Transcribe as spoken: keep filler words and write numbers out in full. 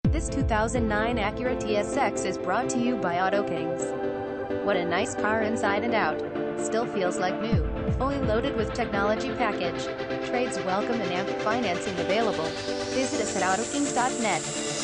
This two thousand nine Acura T S X is brought to you by Auto Kings. What a nice car inside and out. Still feels like new. Fully loaded with technology package. Trades welcome and ample financing available. Visit us at auto kings dot net.